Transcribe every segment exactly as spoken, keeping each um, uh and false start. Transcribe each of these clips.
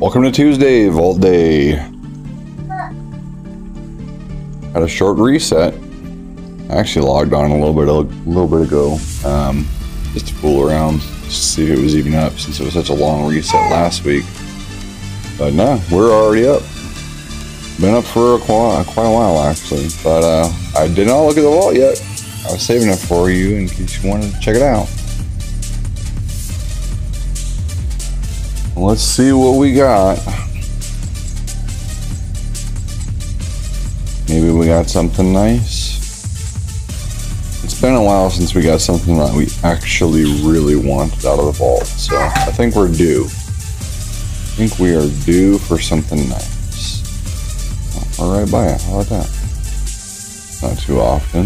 Welcome to Tuesday, Vault Day. Had a short reset. I actually logged on a little bit, a little bit ago, um, just to fool around, just to see if it was even up, since it was such a long reset last week. But no, we're already up. Been up for a quite, quite a while actually, but uh, I did not look at the vault yet. I was saving it for you in case you wanted to check it out. Let's see what we got. Maybe we got something nice. It's been a while since we got something that we actually really wanted out of the vault, so I think we're due. I think we are due for something nice. Oh, all right, by it. How about that? Not too often.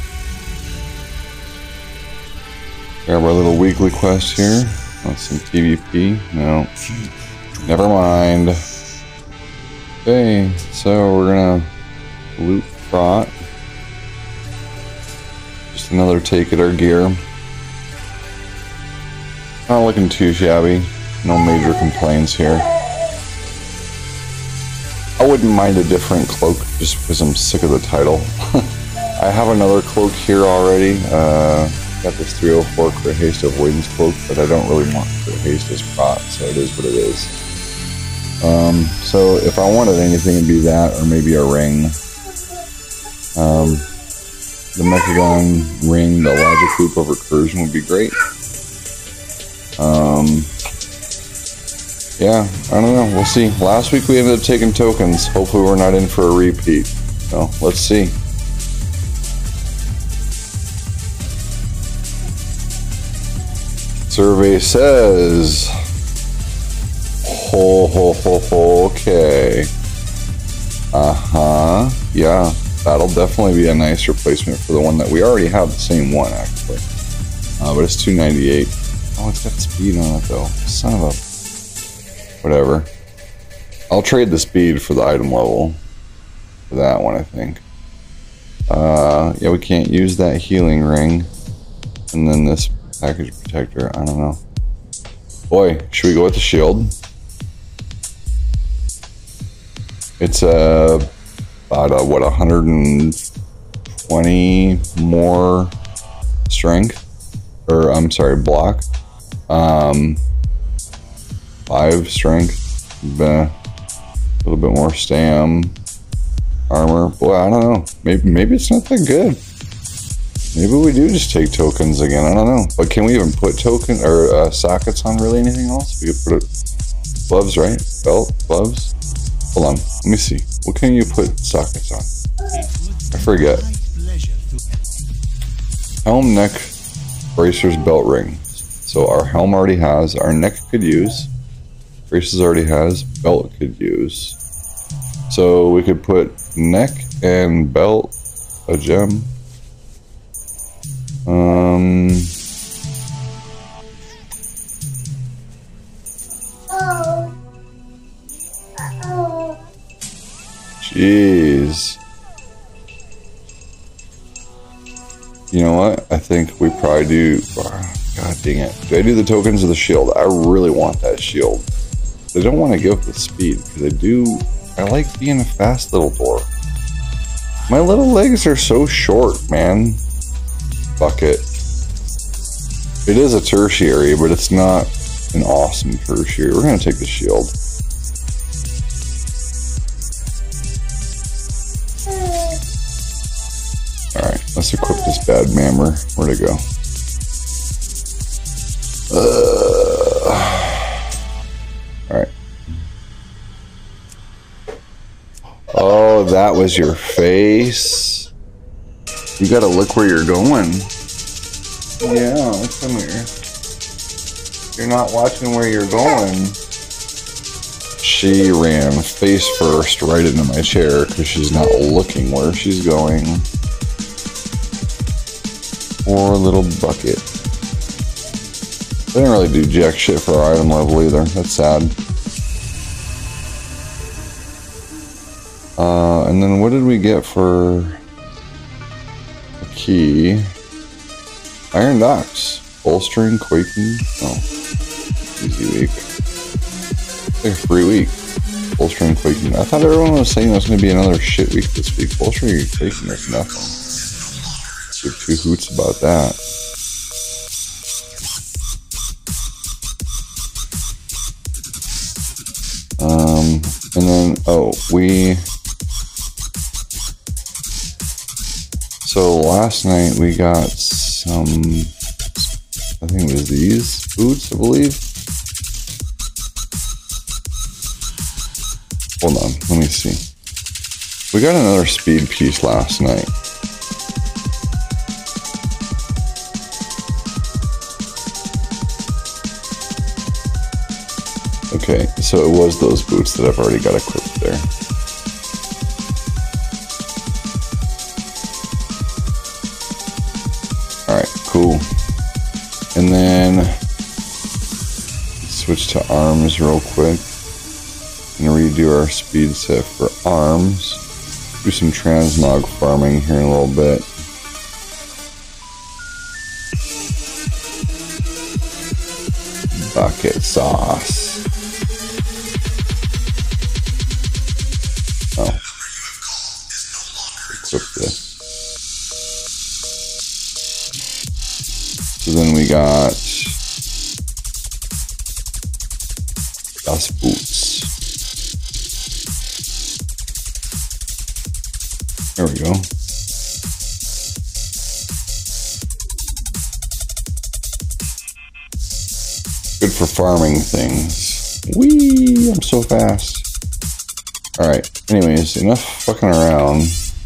Grab our little weekly quest here. Want some P V P? No. Never mind. Okay, so we're gonna loot Fraught. Just another take at our gear. Not looking too shabby. No major complaints here. I wouldn't mind a different cloak just because I'm sick of the title. I have another cloak here already. Uh, got this three oh four Crit Haste Avoidance cloak, but I don't really want Crit Haste as prot, so it is what it is. Um, so if I wanted anything, it'd be that, or maybe a ring. Um, the Mechagon ring, the Logic Loop of Recursion would be great. Um, yeah, I don't know. We'll see. Last week we ended up taking tokens. Hopefully we're not in for a repeat. So let's see. Survey says, ho ho ho ho, okay. Uh-huh, yeah, that'll definitely be a nice replacement for the one that we already have, the same one actually. Uh, but it's two ninety-eight. Oh, it's got speed on it though, son of a... Whatever. I'll trade the speed for the item level for that one, I think. Uh, yeah, we can't use that healing ring. And then this package protector, I don't know. Boy, should we go with the shield? It's uh, about a, what, one hundred twenty more strength, or I'm sorry, block. Um, five strength, a little bit more stam, armor. Boy, I don't know. Maybe maybe it's not that good. Maybe we do just take tokens again. I don't know. But can we even put token or uh, sockets on really anything else? We could put it, gloves, right? Belt, gloves. Hold on. Let me see. What can you put sockets on? I forget. Helm, neck, bracers, belt ring. So our helm already has. Our neck could use. Braces already has. Belt could use. So we could put neck and belt, a gem. Um. Jeez. You know what? I think we probably do. God dang it. Do I do the tokens of the shield? I really want that shield. I don't want to give the speed because I do. I like being a fast little dwarf. My little legs are so short, man. Bucket. It is a tertiary, but it's not an awesome tertiary. We're going to take the shield. Alright, let's equip this bad mammer. Where'd it go? Uh, Alright. Oh, that was your face. You gotta look where you're going. Yeah, come here. You're not watching where you're going. She ran face first right into my chair because she's not looking where she's going. Poor little bucket. They didn't really do jack shit for our item level either. That's sad. Uh, and then what did we get for a key? Iron Docks. Bolstering, quaking. Oh, easy week. Like a free week. Full Strength Quaking. I thought everyone was saying it was going to be another shit week this week. Full Strength Quaking is nothing. Give two hoots about that. Um, and then, oh, we... So last night we got some... I think it was these boots, I believe. Hold on, let me see. We got another speed piece last night. Okay, so it was those boots that I've already got equipped there. Alright, cool. And then switch to arms real quick. And redo our speed set for arms. Do some transmog farming here in a little bit. Bucket sauce. Oh. Equip this. So then we got dust boots. There we go. Good for farming things. Whee! I'm so fast. Alright, anyways, enough fucking around.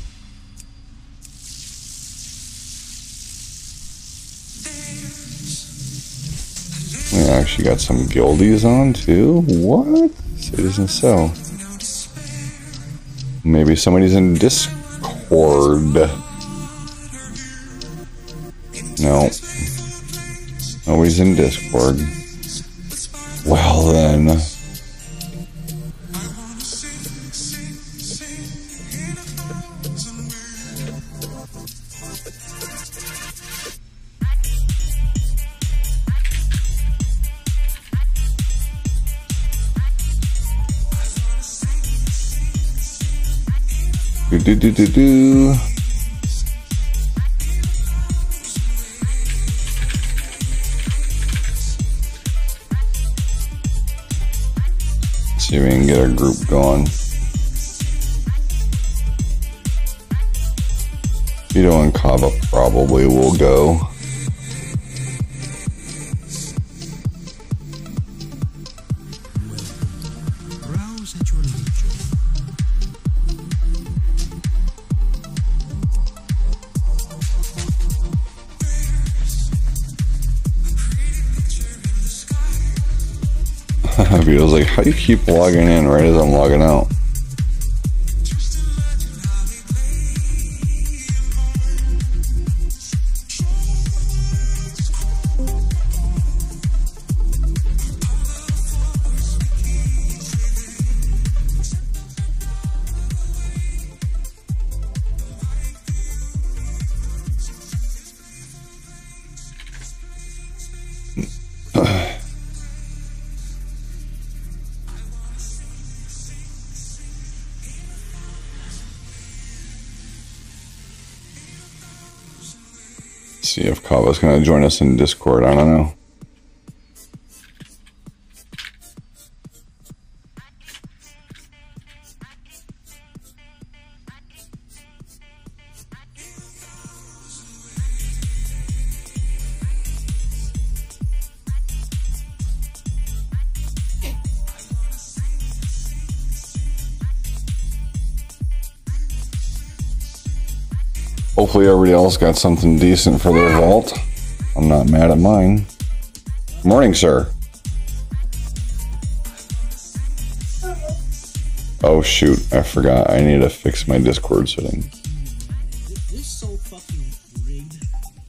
We actually got some guildies on too. What? It isn't so. Maybe somebody's in Discord. No. Nobody's in Discord. Well then. Do do do do do. See if we can get our group going. Vito and Kava probably will go. Vito's like, how do you keep logging in right as I'm logging out? See if Kava's gonna join us in Discord. I don't know. Hopefully everybody else got something decent for their vault. I'm not mad at mine. Good morning, sir. Oh shoot, I forgot. I need to fix my Discord settings. This is so fucking rigged.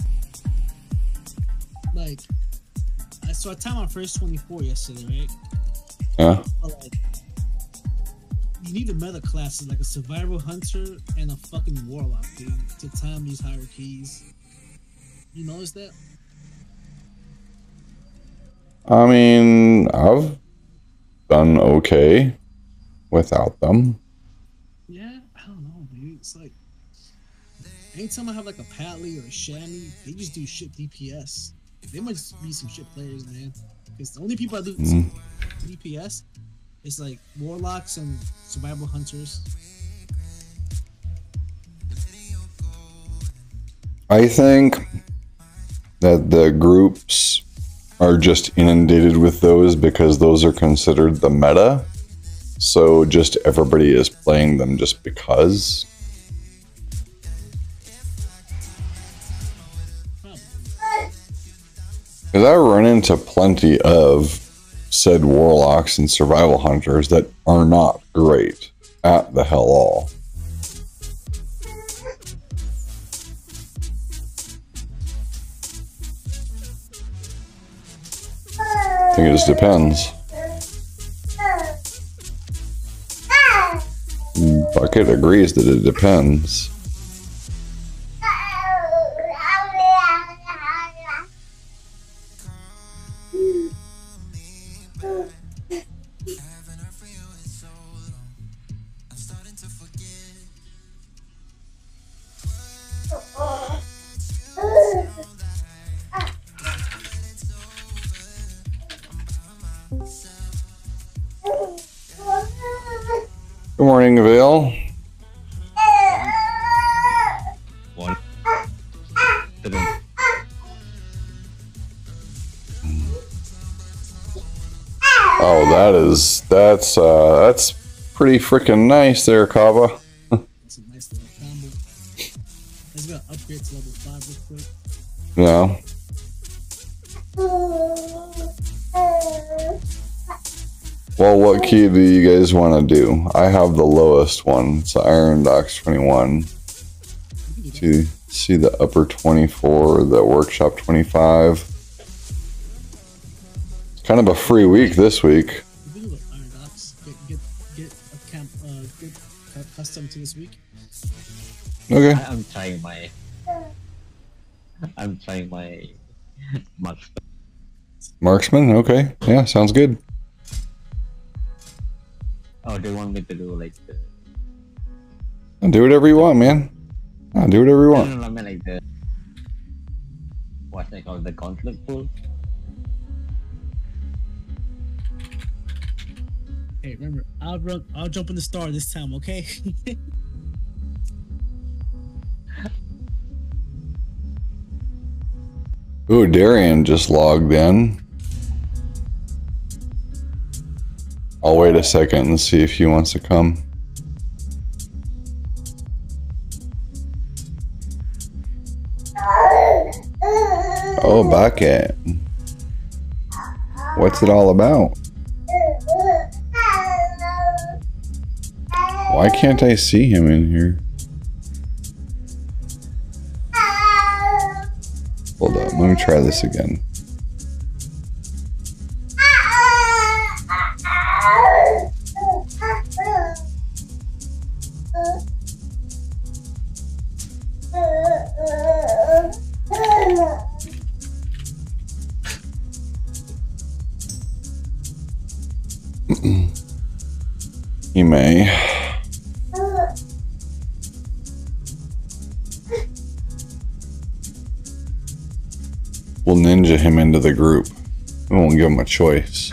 Like, I so I timed my first twenty-four yesterday, right? Yeah. But like, you need a meta classes like a survival hunter and a fucking warlock, dude, to time these hierarchies. You notice that? I mean, I've done okay without them. Yeah, I don't know, dude. It's like anytime I have like a Patley or a Shammy, they just do shit D P S. They might just be some shit players, man. Because the only people I do Mm. D P S is like Warlocks and Survival Hunters. I think that the groups are just inundated with those because those are considered the meta. So just everybody is playing them just because. Probably. Because I run into plenty of said warlocks and survival hunters that are not great at the hell all. I think it just depends. Bucket agrees that it depends. Good morning, Vale. One. Oh, that is that's uh that's pretty freaking nice there, Kava. That's a nice little combo. Let's go upgrade to level five real quick. Yeah. Well, what key do you guys want to do? I have the lowest one. It's the Iron Docks twenty-one. We can do that. See, see the upper twenty-four, the workshop twenty-five. It's kind of a free week this week. We can do Iron Docks. Get get get a camp uh get cu- custom to this week. Okay. I, I'm trying my. I'm trying my. Max. Marksman? Okay. Yeah, sounds good. Oh, they want me to do like the. Do whatever you want, man. Yeah, do whatever you No, want. no, no, I mean like the. What's it called? The conflict pool. Hey, remember, I'll run. I'll jump in the star this time, okay? Ooh, Darian just logged in. I'll wait a second and see if he wants to come. Oh, Bucket. What's it all about? Why can't I see him in here? Hold up, let me try this again. He may. We'll ninja him into the group. We won't give him a choice.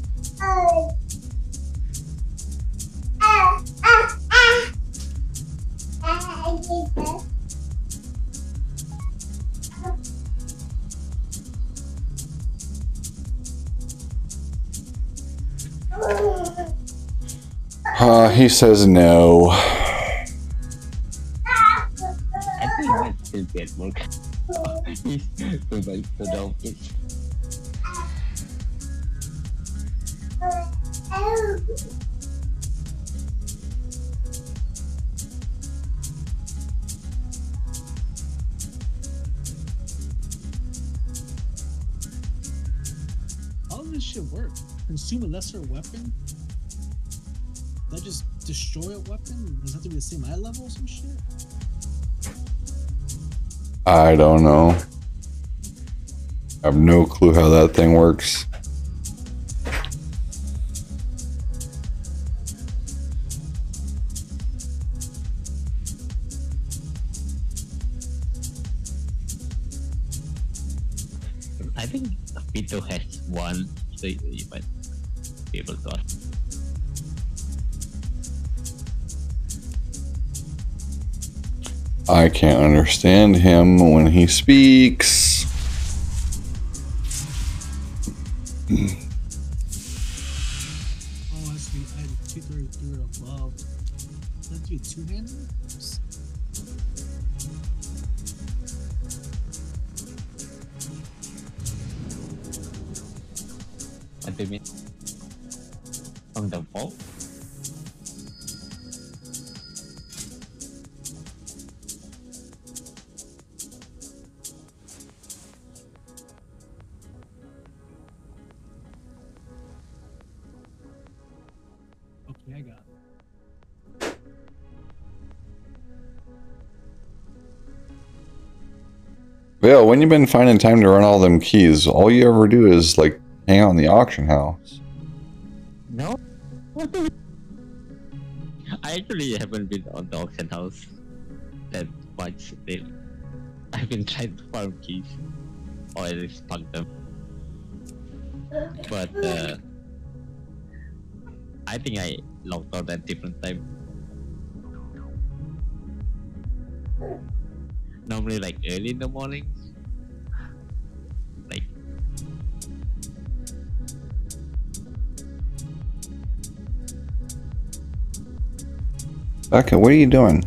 Uh, he says no. I think he might still get work. He's too much to the office. How does this shit work? Consume a lesser weapon? That just destroy a weapon? Does it have to be the same eye level or some shit? I don't know. I have no clue how that thing works. I think Vito has one, so you, you might be able to ask. I can't understand him when he speaks. Oh, that's be I had two thirty-three or above. That's be two-handed? What do you mean? From the vault? Okay, I got it. Yeah, when you been finding time to run all them keys? All you ever do is like hang out in the auction house. No. I actually haven't been on the auction house that much. Lately. I've been trying to farm keys, or at least spunk them. But uh, I think I logged out at different time. Normally, like early in the morning. Like. Becca, what are you doing?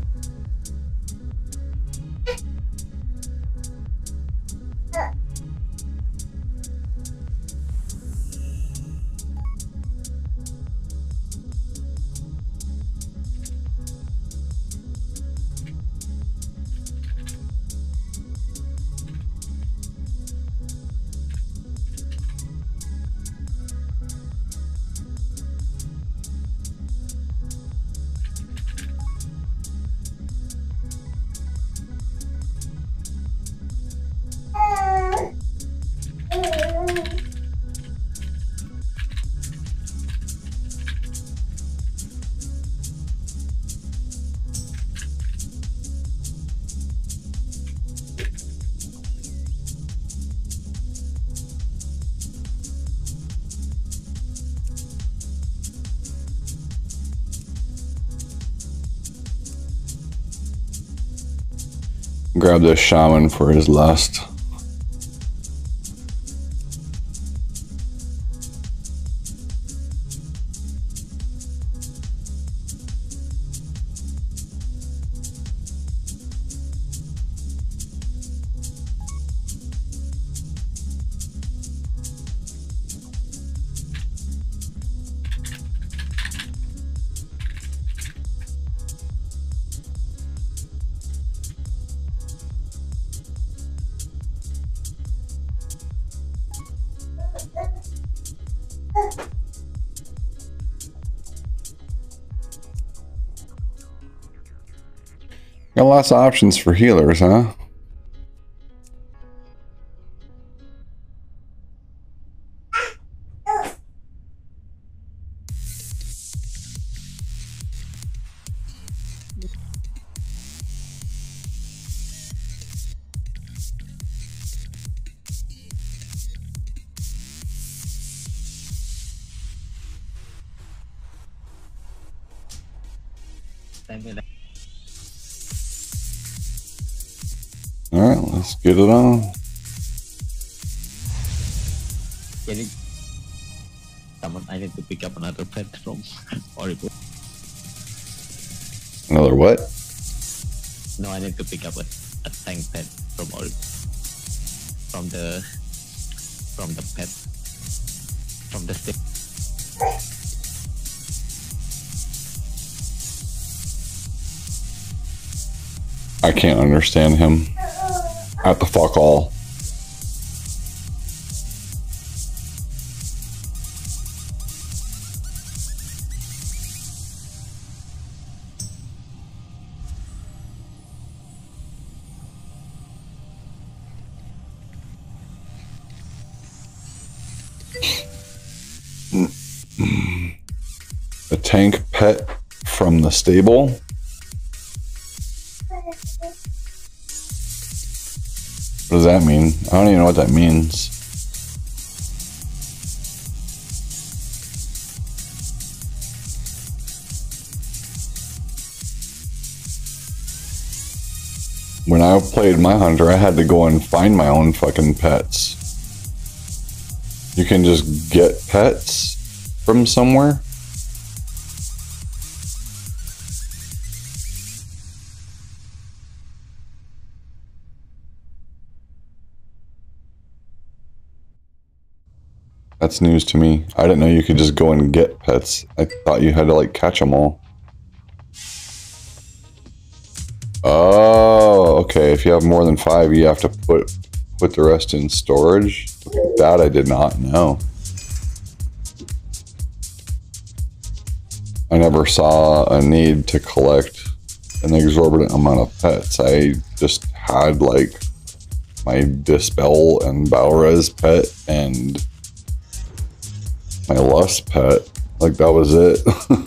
Grab this shaman for his lust. Got lots of options for healers, huh? Alright, let's get it on. Getting someone, I need to pick up another pet from Horrible. Another what? No, I need to pick up a, a tank pet from Horrible. From the from the pet from the stick. I can't understand him. At the fuck all. A tank pet from the stable. What does that mean? I don't even know what that means. When I played my hunter, I had to go and find my own fucking pets. You can just get pets from somewhere. That's news to me. I didn't know you could just go and get pets. I thought you had to like catch them all. Oh, okay. If you have more than five, you have to put put the rest in storage. That I did not know. I never saw a need to collect an exorbitant amount of pets. I just had like my Dispel and Balrez pet and my Lust pet. Like that was it.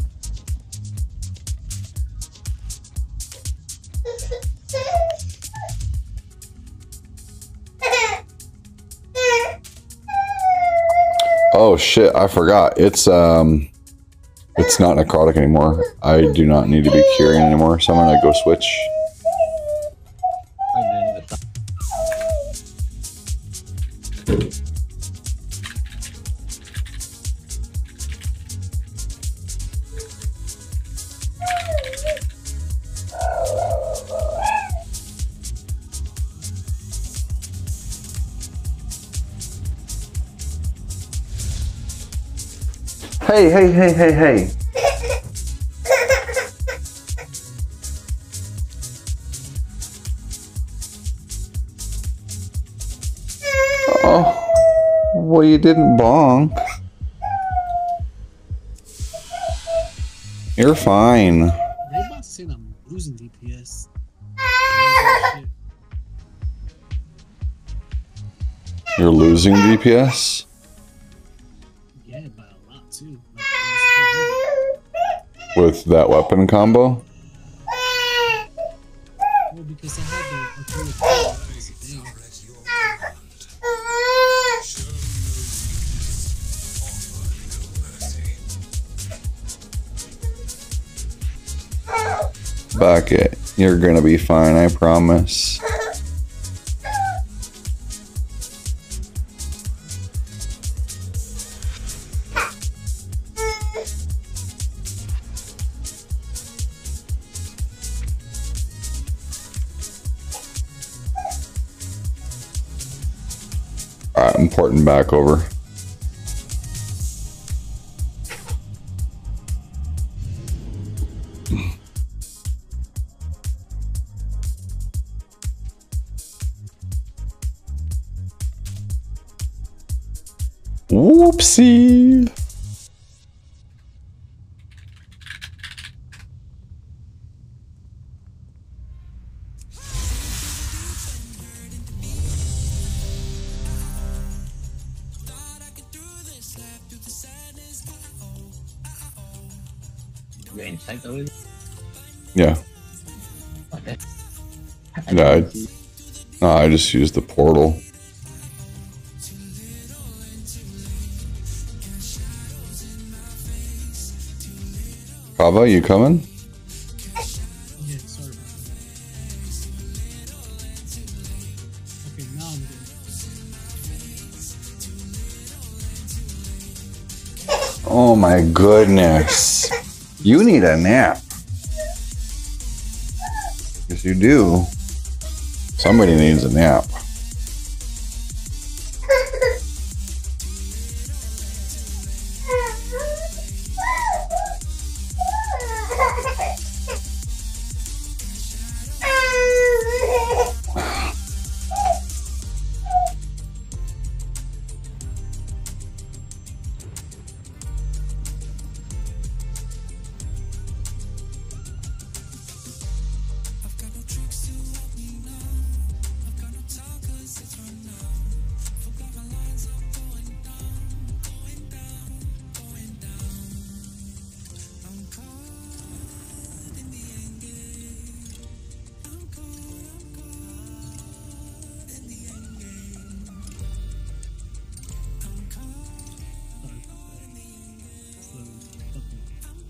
Oh shit, I forgot. It's um it's not necrotic anymore. I do not need to be curing anymore, so I'm gonna go switch. Hey, hey, hey, hey, hey. Oh, well, you didn't bonk. You're fine. Raybot's saying I'm losing D P S. You're losing D P S? Yeah, by a lot too. With that weapon combo? Well, because I had the Aquila Power, that's the thing. Back it. You're gonna be fine, I promise. Alright, I'm porting back over. Whoopsie! You're inside already? Yeah. Okay. Yeah, I, no, I just used the portal. Kava, you coming? Yeah, sorry about that. Okay, now I'm good. Oh my goodness. You need a nap. Yes, you do. Somebody needs a nap.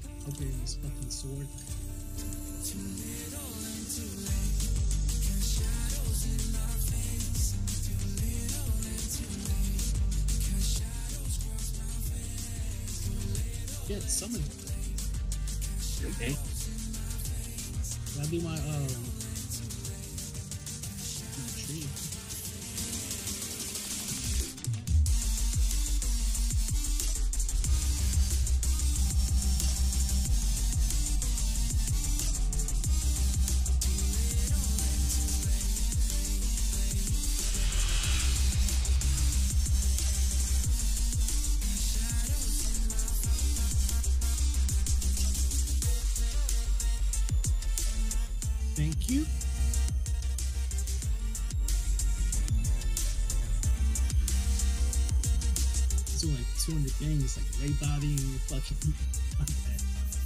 Upgrading this fucking sword. Get summoned. Okay. That'll be my um my tree. Thank you. It's doing like two hundred things, like ray body and fucking contact.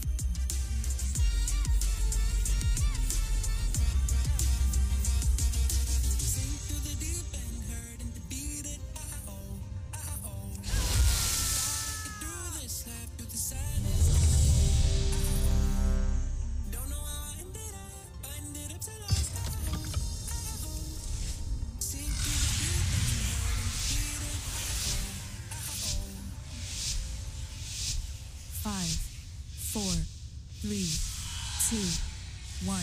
Five, four, three, two, one.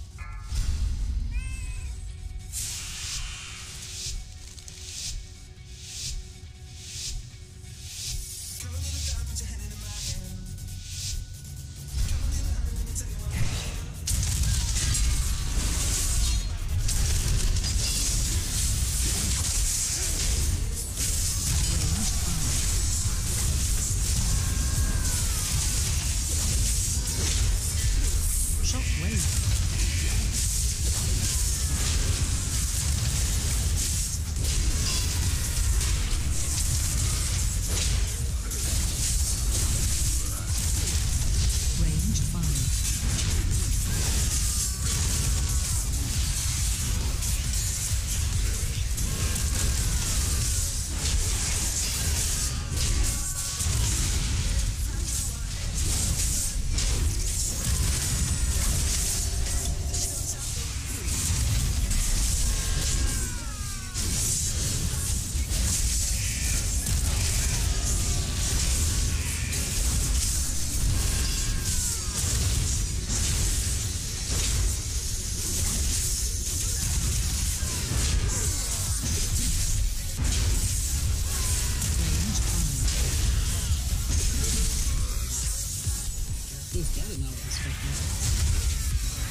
Feels better now with this fucking.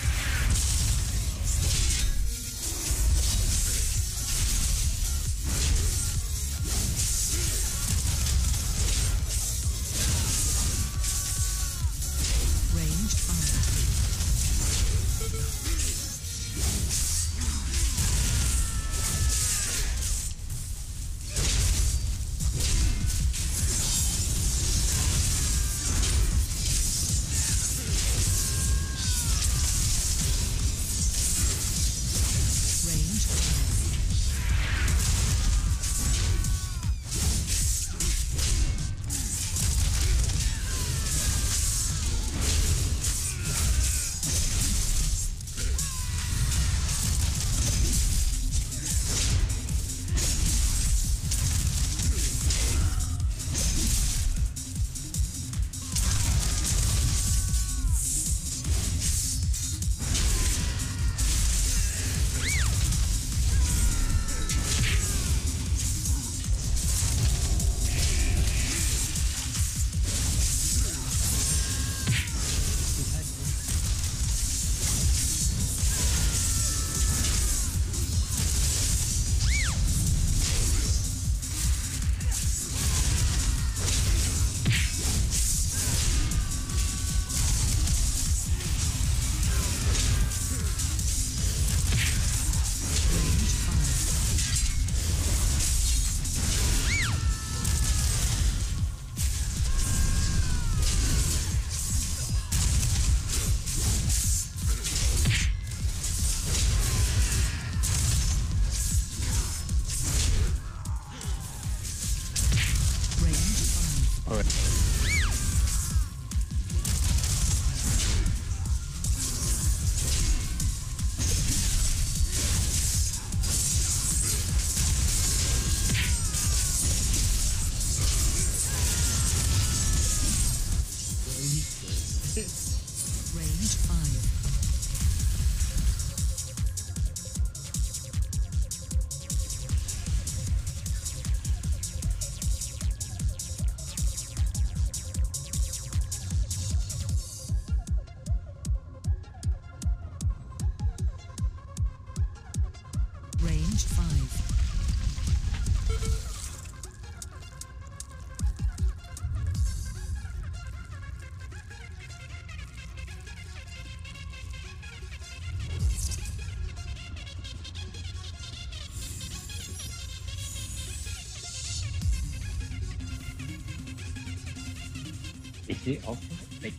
Range five. Range five. Is it also like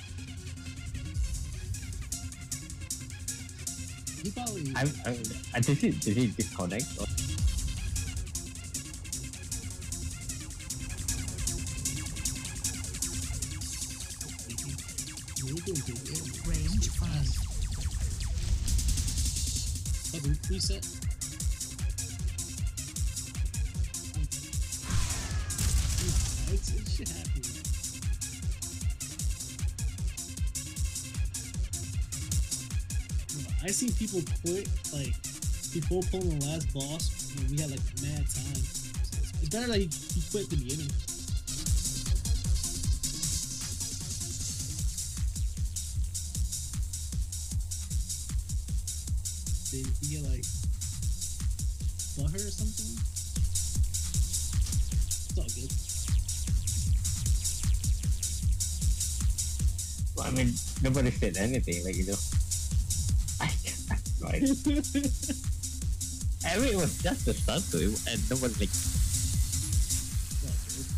He probably. I'm I'm uh, did he did he disconnect or We're doing pretty good. Range five. Have we preset? Nah, it's, it should happen. I seen people quit, like, before pulling the last boss, when we had, like, mad time. So it's better that he, he quit at the beginning. Did he get, like, butthurt or something? It's all good. well, I mean nobody said anything, like, you know. I right. I mean it was just a start to it and nobody like It's all good.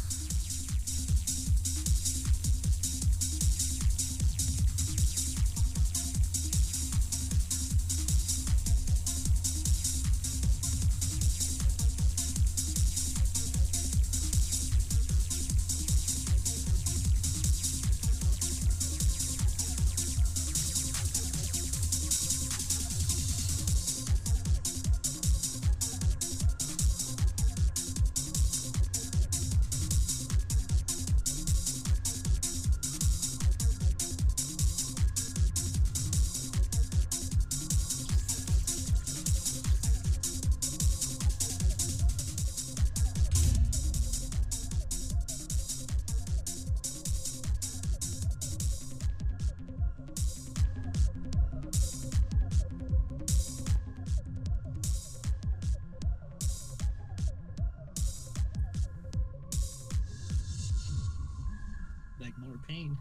Like more pain.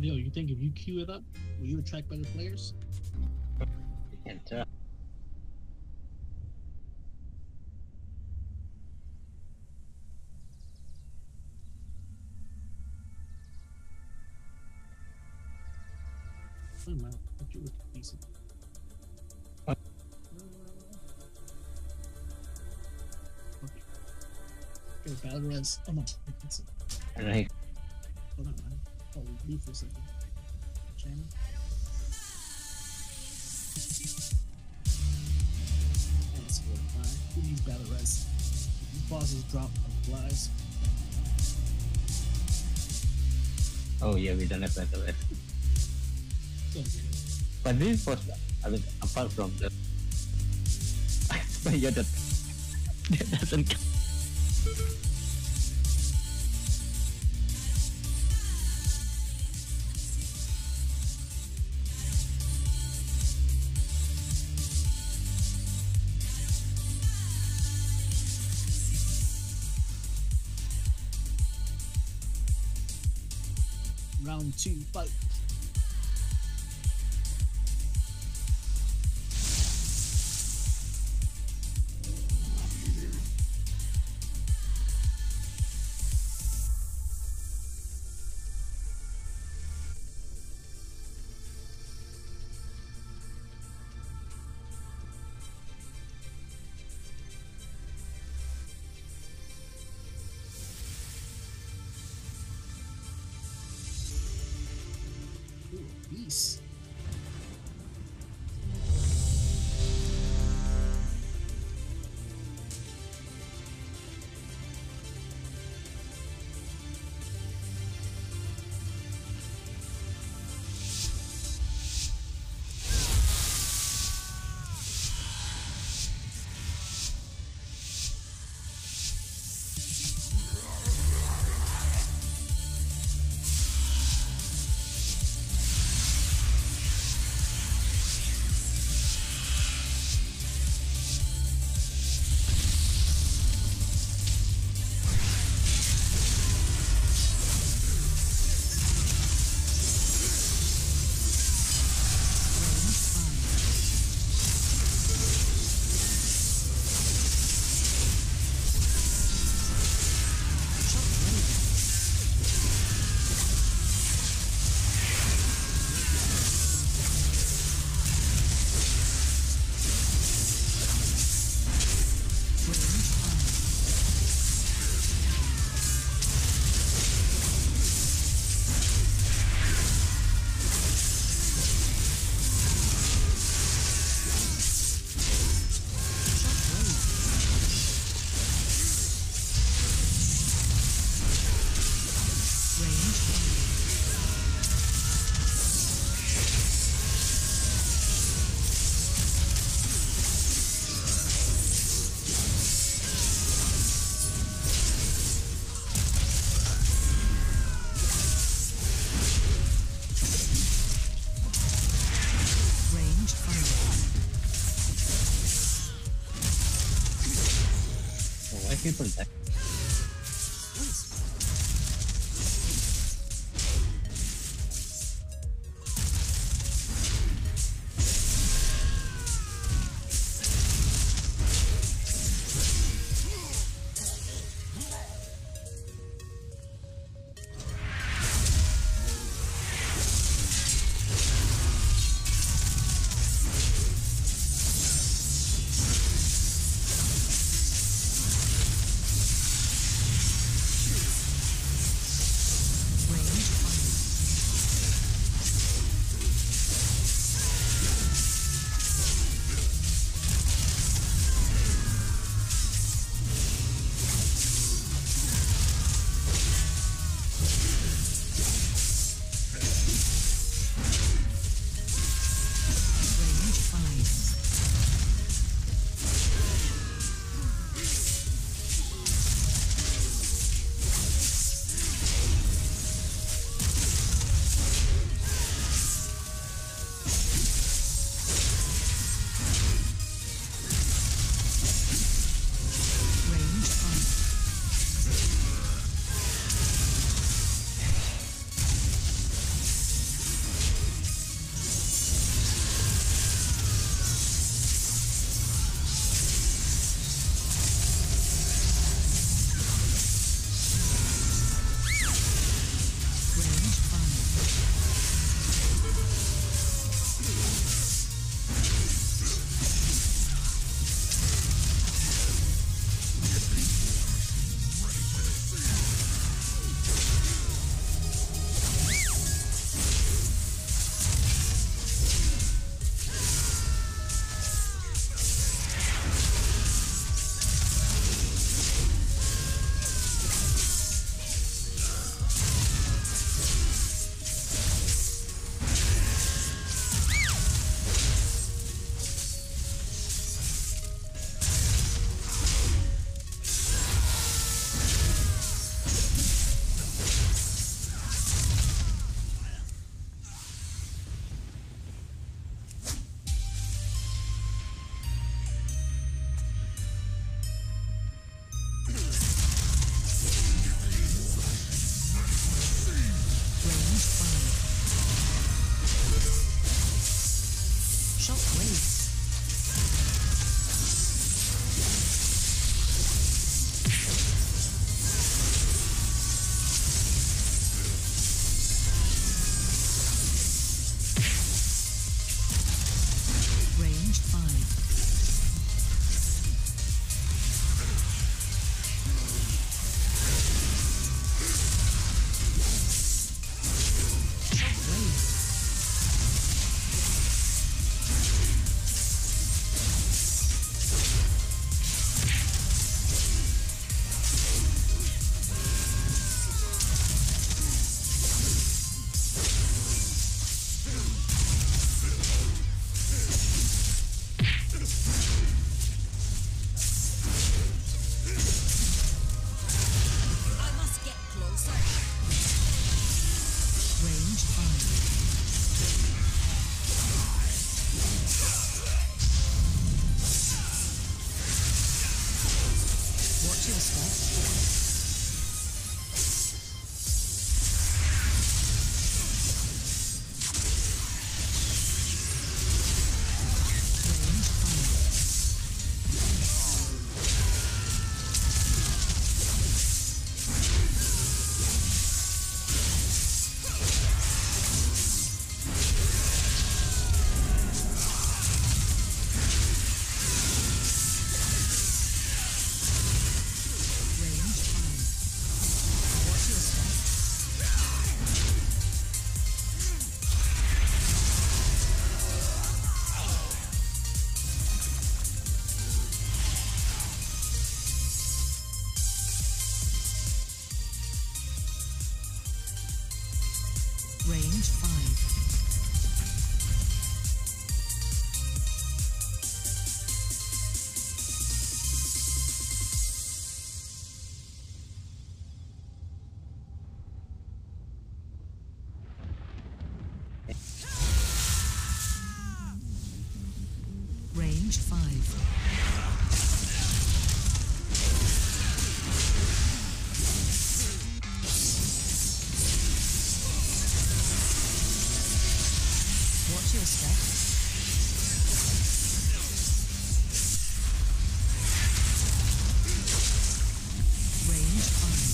Yo, you think if you queue it up, will you attract better players? You can try. Wait a minute, I queue it decent. What? Okay. Okay, battle res. Oh no, that's it. Right. Hold on, man. Oh, leave for a second. Channel. That's good. Alright, who needs battle res? These bosses drop like flies. Oh yeah, we don't have that already. So good. But this was, I mean, apart from the, but yeah, that that doesn't count. Round two, fight. Ooh, beast. Oh, why people die? Watch your step. Range five. Range five. Watch your step. Range five.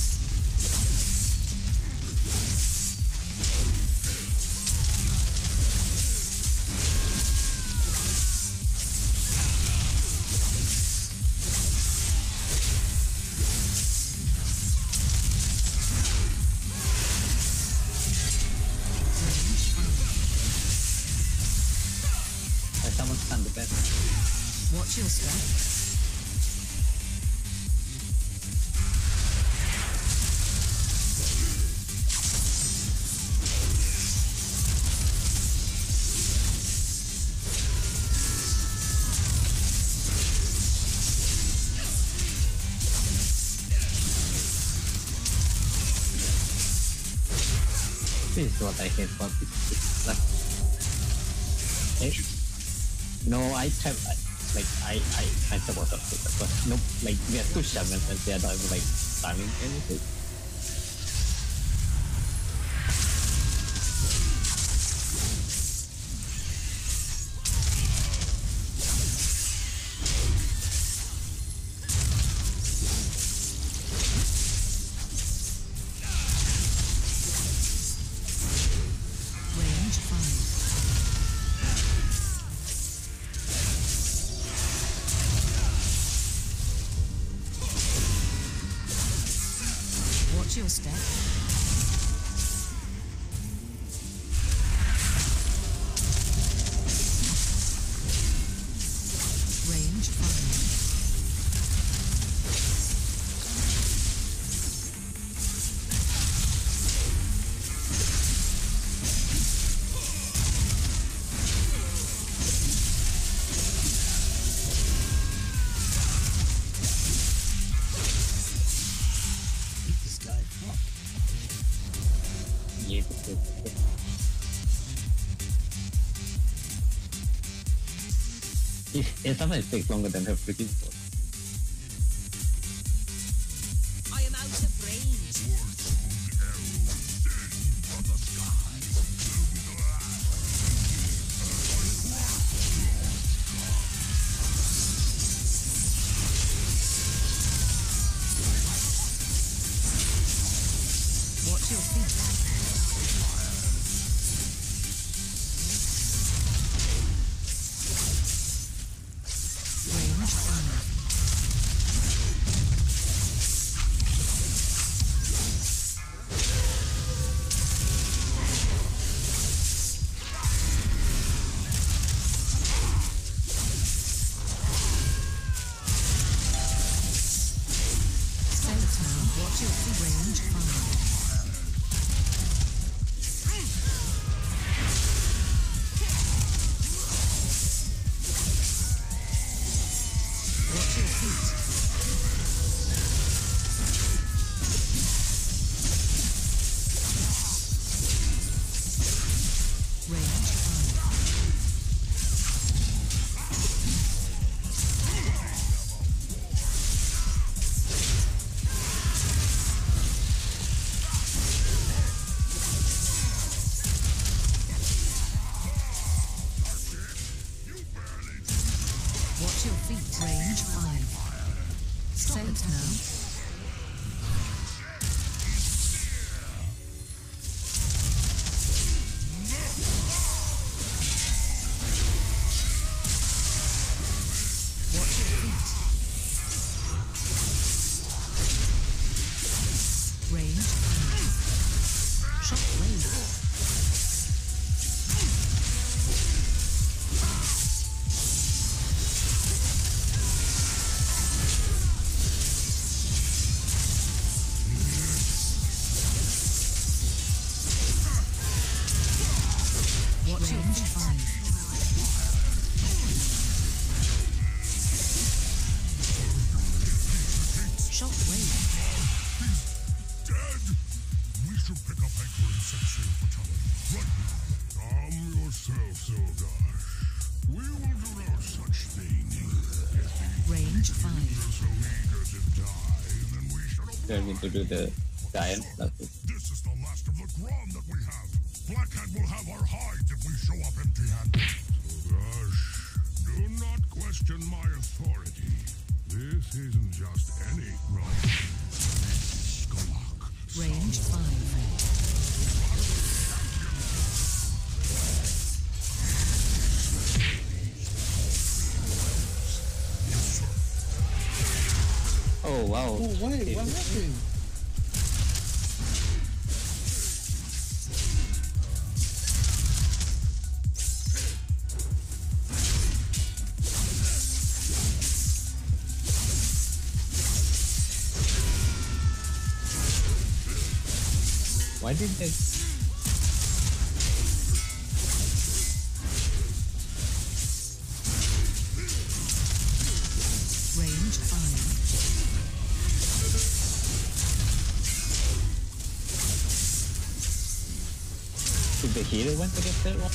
Someone stand the best. Watch your step. This is what I hate about this. It's like, hey, no, I type like I I I support of it, but no, like we are two shamans and they are not even like timing anything. Range five. Watch your step. Range five. Beat this guy. Fuck. Yeah, because it, it sometimes takes longer than her freaking sword. I am out of range. Watch your feet. Range five. Centaur, watch your feet. Range five. Watch your feet. Range five. Watch your feet. Range five. Stop it now. Watch your feet. Range five. Shockwave. Watch your range five. Shockwave. Dead! We should pick up anchor and set sail for Talon. Right now. Calm yourself, Sildash. We will do no such thing. Range five. You're so eager to die, then we should have... We're going to do the giant. That's it. This is the last of the Grom that we have. Blackhand will have our hides if we show up empty-handed. Sildash, do not question my authority. This isn't just any Grom. Skalak. Range five. Oh wow. Oh wait, Okay. what happened? Why did they? Range five. Did the healer went to get that one?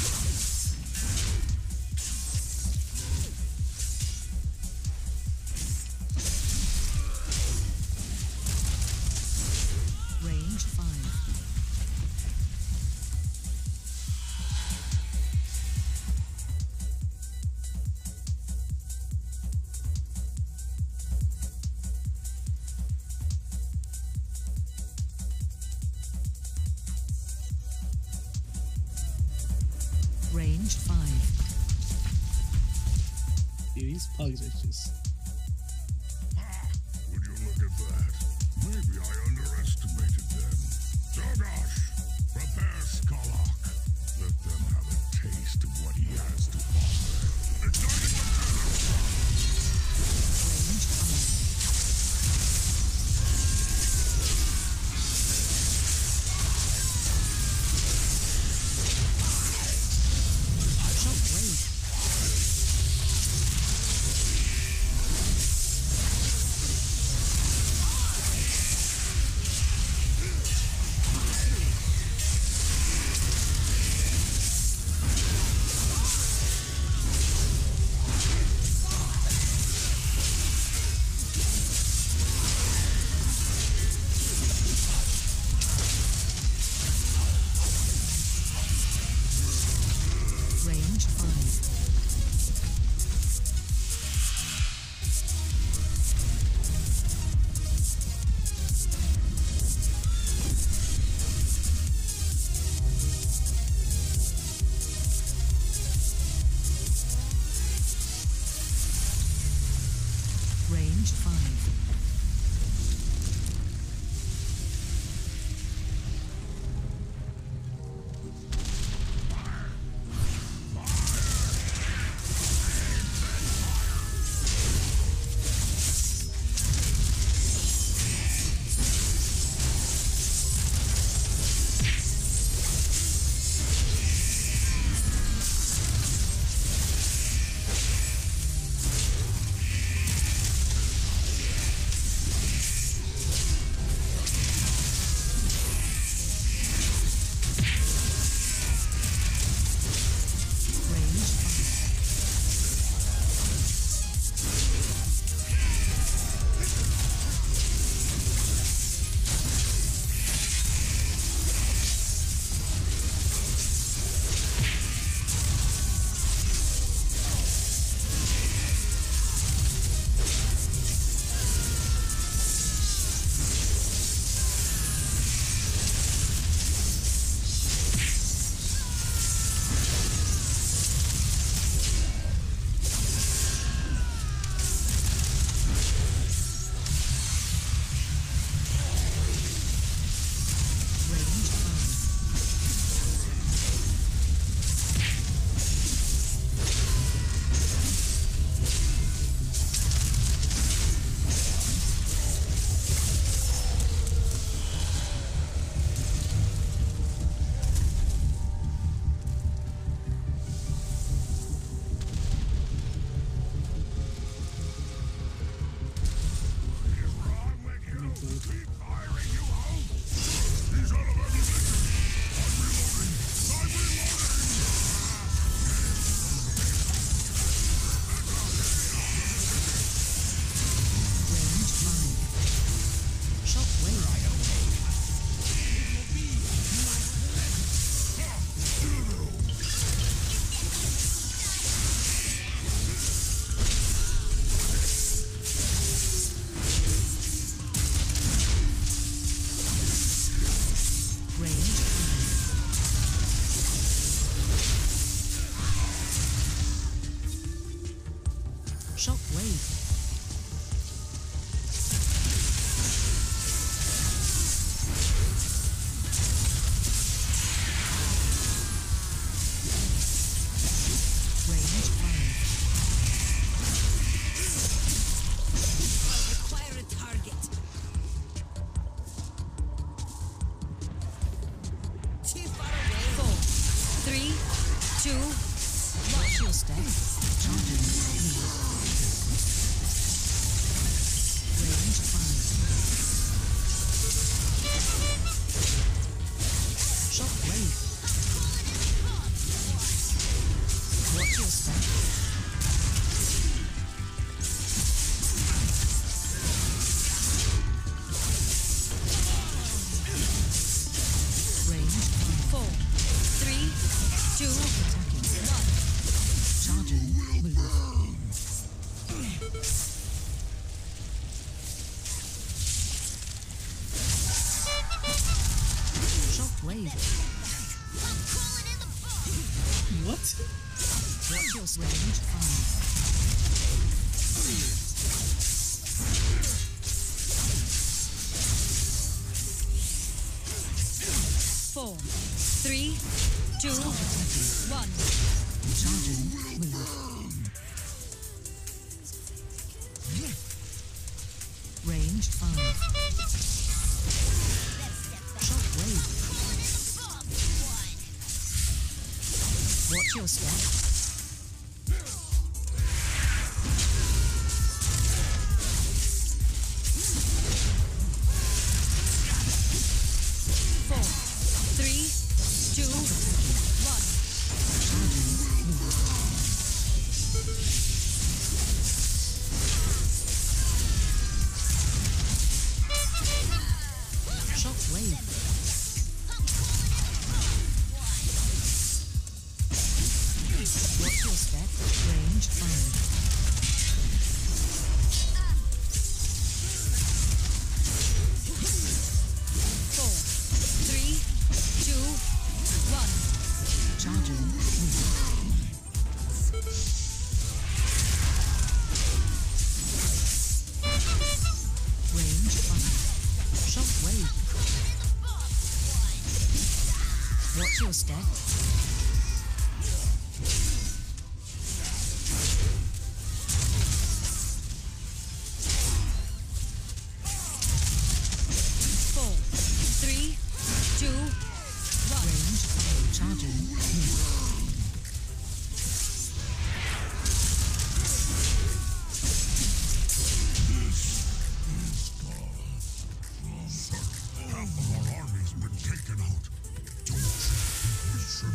Range five. Range five. Dude, these pugs are just. Ah, would you look at that? Maybe I underestimated them. Dogosh, prepare Skalak. Let them have a taste of what he has to offer. Igniting the cannon! Range five. Shockwave. Range five. Range five. Shockwave. Range five. Require a target. Too far away. Four, three, two. Watch your step. Charging. Range five. Shockwave. Watch your step. Range five. Four, three, two, Attacking. one. Charging. Move. Shockwave. What? Watch your range five. Four, three, two, one. Charging. Move. Range five. Shockwave. Watch your step. Four, three, two, one. Charging. Move. Shockwave. Watch your step. Range five. Four, three, two, one. Charging. Move. Range five. Shockwave. Watch your step. Four, three, two, one. Range five. Charging. Move. Half of our army's been taken out. Don't you think we should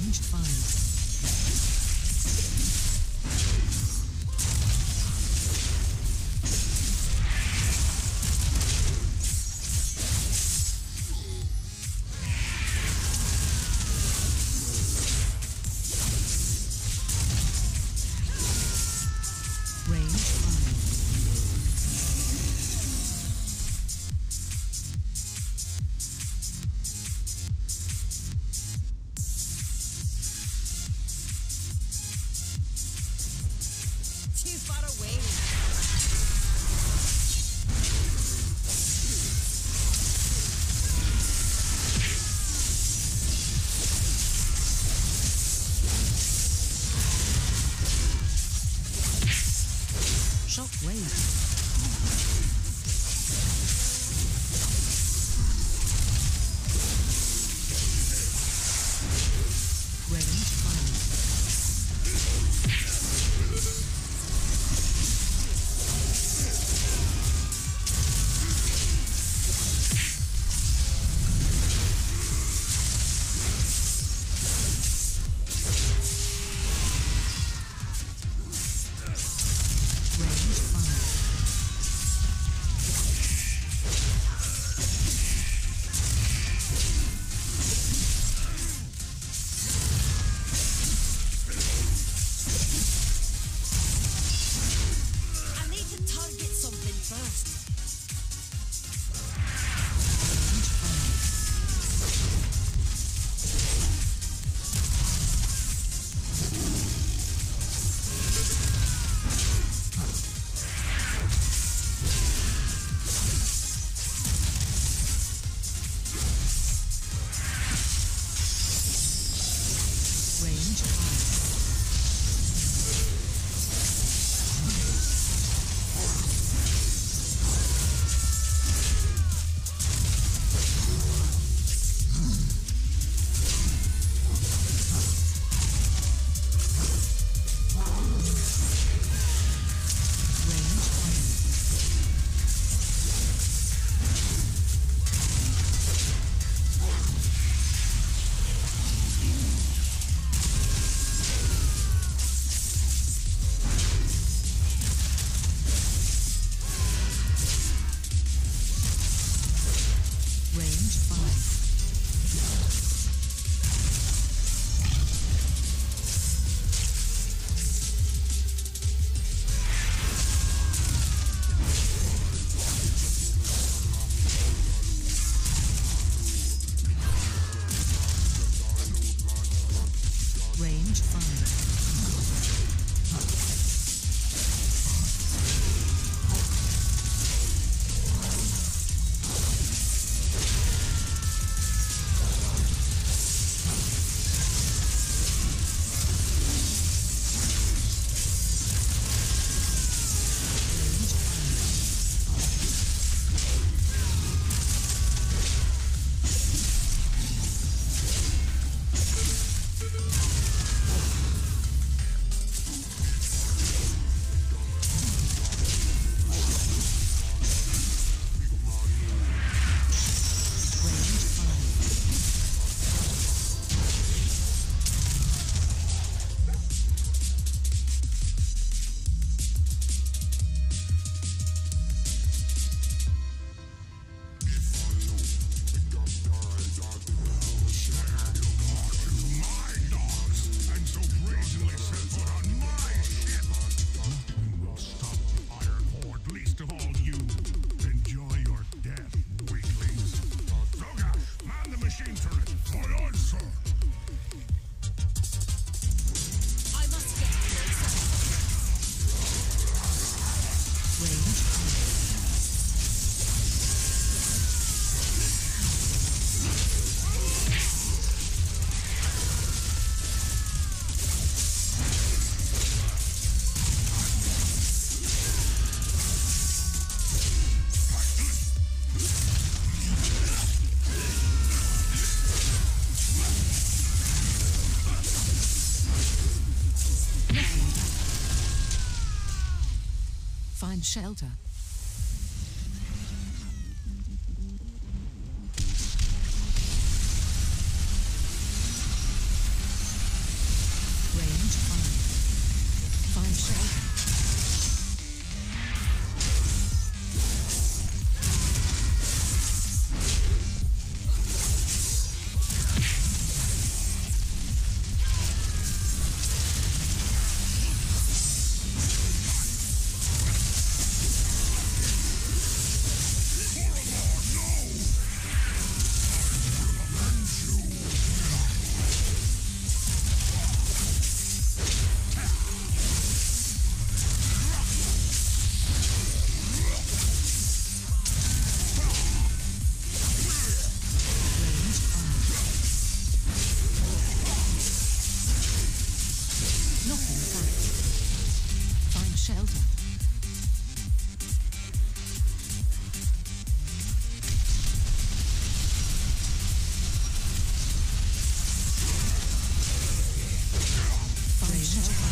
Range five. Too far away. Shockwave. Range five. Range five. I need to target something first. Range five. Range five. Range five. Range five. Range five. Range five. Range five. My dogs, and so brazenly set foot on my ship. Nothing will stop the Iron Horde, least of all you. Enjoy your death, weaklings. Zogash, man the machine turret. Aye, aye, sir. I must get closer. Range five. Find shelter. Find shelter. Nothing back. Find shelter. Find shelter.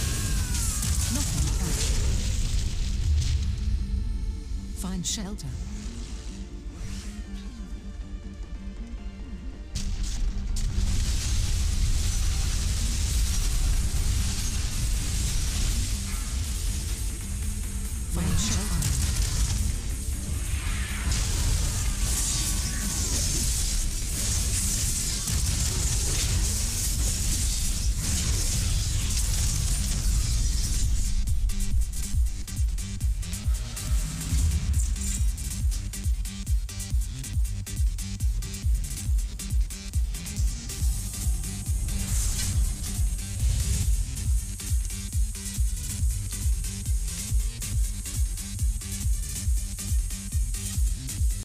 Find shelter.